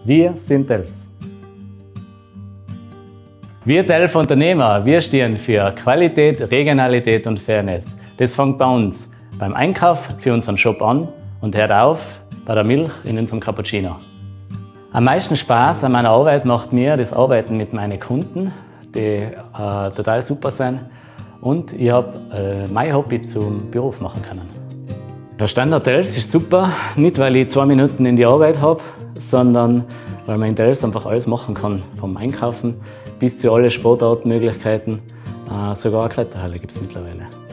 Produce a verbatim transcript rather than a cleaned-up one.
Wir sind Delfs. Wir Delf Unternehmer, wir stehen für Qualität, Regionalität und Fairness. Das fängt bei uns beim Einkauf für unseren Shop an und hört auf bei der Milch in unserem Cappuccino. Am meisten Spaß an meiner Arbeit macht mir das Arbeiten mit meinen Kunden, die äh, total super sind, und ich habe äh, mein Hobby zum Beruf machen können. Der Standort Delfs ist super, nicht weil ich zwei Minuten in die Arbeit habe, sondern weil man in Delfs einfach alles machen kann, vom Einkaufen bis zu allen Sportartenmöglichkeiten, äh, sogar eine Kletterhalle gibt es mittlerweile.